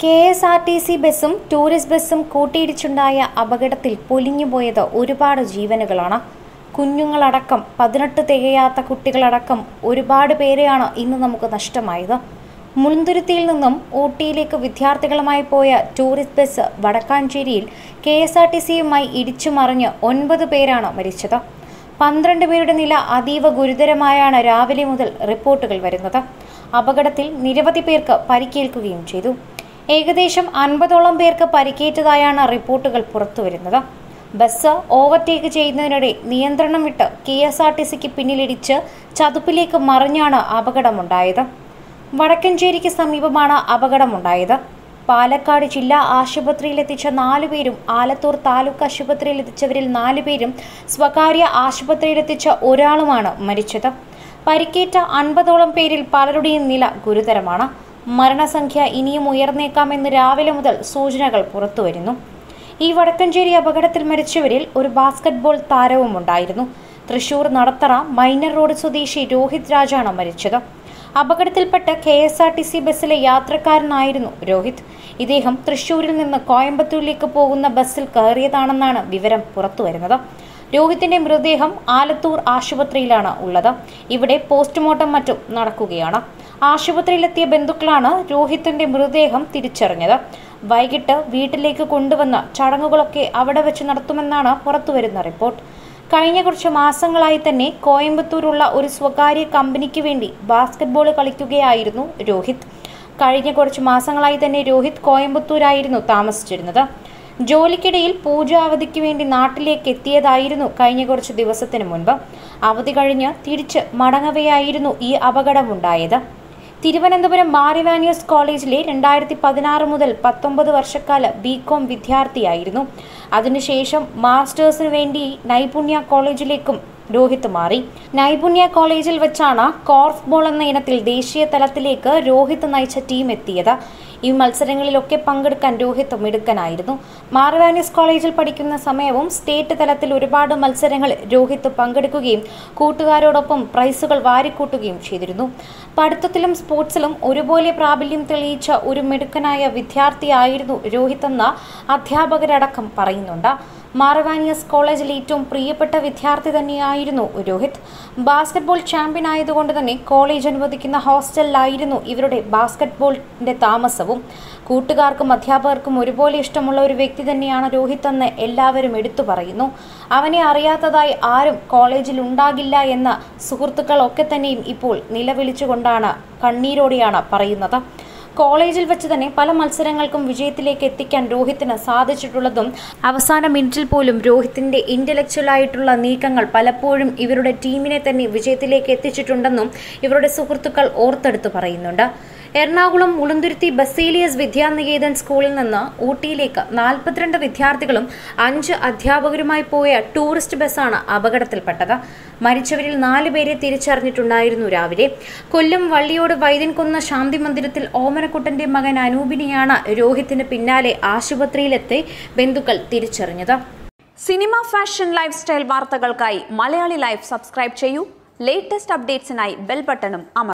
ksrtc ബസ്സും tourist ബസ്സും കൂട്ടിയിടിച്ചുണ്ടായ അപകടത്തിൽ പൊലിഞ്ഞുപോയത് ഒരുപാട് ജീവനുകളാണ്. കുഞ്ഞുങ്ങളടക്കം 18 തികയാത്ത കുട്ടികളടക്കം ഒരുപാട് പേരെയാണ് ഇന്ന് നമുക്ക് നഷ്ടമായത്. മുളുന്തുരുത്തിയിൽ നിന്നും ഊട്ടിയിലേക്ക് വിദ്യാർത്ഥികളുമായി പോയ ടൂറിസ്റ്റ് ബസ് വടക്കാഞ്ചേരിയിൽ ksrtcയുമായി ഇടിച്ചു മറിഞ്ഞ് 9 പേരാണ് മരിച്ചത്. 12 പേരുടെ നില അതീവ ഗുരുതരമായാണ് രാവിലെ മുതൽ റിപ്പോർട്ടുകൾ വരുന്നത്. അപകടത്തിൽ നിരവധി പേർക്ക് പരിക്കേൽക്കുകയും ചെയ്തു. ഏകദേശം 50ഓളം പേർക്ക് പരിക്കേറ്റതായാണ് റിപ്പോർട്ടുകൾ പുറത്തുവരുന്നത്. ബസ് ഓവർടേക്ക് ചെയ്യുന്നതിനിടെ നിയന്ത്രണം വിട്ട് ksrtcക്ക് പിന്നിലിടിച്ച് ചതുപ്പിലേക്ക് മറിഞ്ഞാണ് അപകടമുണ്ടായത്. വടക്കഞ്ചേരിക്ക് സമീപമാണ് അപകടമുണ്ടായത്. പാലക്കാട് ജില്ലാ ആശുപത്രിയിലെത്തിച്ച 4 പേരും ആലത്തൂർ താലൂക്ക് ആശുപത്രിയിലെത്തിച്ചവരിൽ 4 പേരും സ്വകാര്യ ആശുപത്രിയിലെത്തിച്ച ഒരാളുമാണ് മരിച്ചത്. പരിക്കേറ്റ 50ഓളം പേരിൽ പലരുടെയും നില ഗുരുതരമാണ്. മരണസംഖ്യ ഇനിയും ഉയർന്നേക്കാമെന്ന് രാവിലെ മുതൽ സൂചനകൾ പുറത്തുവരുന്നു. ഈ വടക്കഞ്ചേരി അപകടത്തിൽ മരിച്ചവരിൽ ഒരു ബാസ്കറ്റ്ബോൾ താരവും ഉണ്ടായിരുന്നു. തൃശൂർ നടത്തറ മൈനർ റോഡ് സ്വദേശി രോഹിത് രാജാണ് മരിച്ചത്. അപകടത്തിൽപ്പെട്ട ksrtc ബസ്സിലെ യാത്രക്കാരനായിരുന്നു രോഹിത്. ഇദ്ദേഹം തൃശൂരിൽ നിന്ന് കോയമ്പത്തൂരിലേക്ക് പോകുന്ന ബസ്സിൽ കയറിയതാണെന്നാണ് വിവരം പുറത്തുവരുന്നത്. രോഹിത്തിന്റെ മൃതദേഹം ആലത്തൂർ ആശുപത്രിയിലാണ് ഉള്ളത്. ഇവിടെ പോസ്റ്റ്മോർട്ടം മറ്റും നടക്കുകയാണ്. ആശുപത്രിയിലെത്തിയ ബന്ധുക്കളാണ് രോഹിത്തിന്റെ മൃതദേഹം തിരിച്ചറിഞ്ഞത്. വൈകിട്ട് വീട്ടിലേക്ക് കൊണ്ടുവന്ന ചടങ്ങുകളൊക്കെ അവിടെ വെച്ച് നടത്തുമെന്നാണ് പുറത്തുവരുന്ന റിപ്പോർട്ട്. കഴിഞ്ഞ കുറച്ച് മാസങ്ങളായി തന്നെ കോയമ്പത്തൂരുള്ള ഒരു സ്വകാര്യ കമ്പനിക്ക് വേണ്ടി ബാസ്കറ്റ്ബോൾ കളിക്കുകയായിരുന്നു രോഹിത്. കഴിഞ്ഞ കുറച്ച് മാസങ്ങളായി തന്നെ രോഹിത് കോയമ്പത്തൂരായിരുന്നു താമസിച്ചിരുന്നത്. ജോലിക്കിടയിൽ പൂജ അവധിക്ക് വേണ്ടി നാട്ടിലേക്ക് എത്തിയതായിരുന്നു കഴിഞ്ഞ കുറച്ച് ദിവസത്തിന് മുൻപ്. അവധി കഴിഞ്ഞ് തിരിച്ച് മടങ്ങവെയായിരുന്നു ഈ അപകടമുണ്ടായത്. തിരുവനന്തപുരം മാരിവാനിയസ് കോളേജിലെ 2016 മുതൽ 19 വർഷക്കാല ബികോം വിദ്യാർത്ഥിയായിരുന്നു. അതിനുശേഷം മാസ്റ്റേഴ്സിന് വേണ്ടി നൈപുണ്യ കോളേജിലേക്കും രോഹിത് മാറി. നൈപുണ്യ കോളേജിൽ വെച്ചാണ് കോർഫ് ബോൾ എന്ന ഇനത്തിൽ ദേശീയ തലത്തിലേക്ക് രോഹിത് നയിച്ച ടീം എത്തിയത്. ഈ മത്സരങ്ങളിലൊക്കെ പങ്കെടുക്കാൻ രോഹിത് മിടുക്കനായിരുന്നു. മാരിവാനിയസ് കോളേജിൽ പഠിക്കുന്ന സമയവും സ്റ്റേറ്റ് തലത്തിൽ ഒരുപാട് മത്സരങ്ങളിൽ രോഹിത് പങ്കെടുക്കുകയും കൂട്ടുകാരോടൊപ്പം പ്രൈസുകൾ വാരിക്കൂട്ടുകയും ചെയ്തിരുന്നു. പഠിത്തത്തിലും സ്പോർട്സിലും ഒരുപോലെ പ്രാബല്യം തെളിയിച്ച ഒരു മിടുക്കനായ വിദ്യാർത്ഥിയായിരുന്നു രോഹിത് എന്ന അധ്യാപകരടക്കം പറയുന്നുണ്ട്. മാരിവാനിയസ് കോളേജിൽ ഏറ്റവും പ്രിയപ്പെട്ട വിദ്യാർത്ഥി തന്നെയായിരുന്നു രോഹിത്. ബാസ്കറ്റ്ബോൾ ചാമ്പ്യൻ ആയതുകൊണ്ട് തന്നെ കോളേജ് അനുവദിക്കുന്ന ഹോസ്റ്റലിലായിരുന്നു ഇവരുടെ ബാസ്കറ്റ്ബോളിന്റെ താമസവും. കൂട്ടുകാർക്കും അധ്യാപകർക്കും ഒരുപോലെ ഇഷ്ടമുള്ള ഒരു വ്യക്തി തന്നെയാണ് രോഹിത് എന്ന് എല്ലാവരും എടുത്തു പറയുന്നു. അവനെ അറിയാത്തതായി ആരും കോളേജിൽ ഉണ്ടാകില്ല എന്ന സുഹൃത്തുക്കളൊക്കെ തന്നെയും ഇപ്പോൾ നിലവിളിച്ചുകൊണ്ടാണ് കണ്ണീരോടെയാണ് പറയുന്നത്. കോളേജിൽ വെച്ച് തന്നെ പല മത്സരങ്ങൾക്കും വിജയത്തിലേക്ക് എത്തിക്കാൻ രോഹിത്തിന് സാധിച്ചിട്ടുള്ളതും അവസാന മിനിറ്റിൽ പോലും രോഹിത്തിന്റെ ഇന്റലക്ച്വൽ ആയിട്ടുള്ള നീക്കങ്ങൾ പലപ്പോഴും ഇവരുടെ ടീമിനെ തന്നെ വിജയത്തിലേക്ക് എത്തിച്ചിട്ടുണ്ടെന്നും ഇവരുടെ സുഹൃത്തുക്കൾ ഓർത്തെടുത്ത് പറയുന്നുണ്ട്. എറണാകുളം മുളുന്തുരുത്തി ബസേലിയസ് വിദ്യാനികേതൻ സ്കൂളിൽ നിന്ന് ഊട്ടിയിലേക്ക് 42 വിദ്യാർത്ഥികളും 5 അധ്യാപകരുമായി പോയ ടൂറിസ്റ്റ് ബസ്സാണ് അപകടത്തിൽപ്പെട്ടത്. മരിച്ചവരിൽ 4 പേരെ തിരിച്ചറിഞ്ഞിട്ടുണ്ടായിരുന്നു രാവിലെ. കൊല്ലം വള്ളിയോട് വൈദ്യൻകുന്ന് ശാന്തി മന്ദിരത്തിൽ ഓമനക്കുട്ടന്റെ മകൻ അനൂപിനെയാണ് രോഹിത്തിന് പിന്നാലെ ആശുപത്രിയിലെത്തി ബന്ധുക്കൾ തിരിച്ചറിഞ്ഞത്. സിനിമ, ഫാഷൻ, ലൈഫ് സ്റ്റൈൽ വാർത്തകൾക്കായി മലയാളി ലൈഫ് സബ്സ്ക്രൈബ് ചെയ്യൂ. ലേറ്റസ്റ്റ് അപ്ഡേറ്റ്സിനായി ബെൽ ബട്ടണും അമർത്തുക.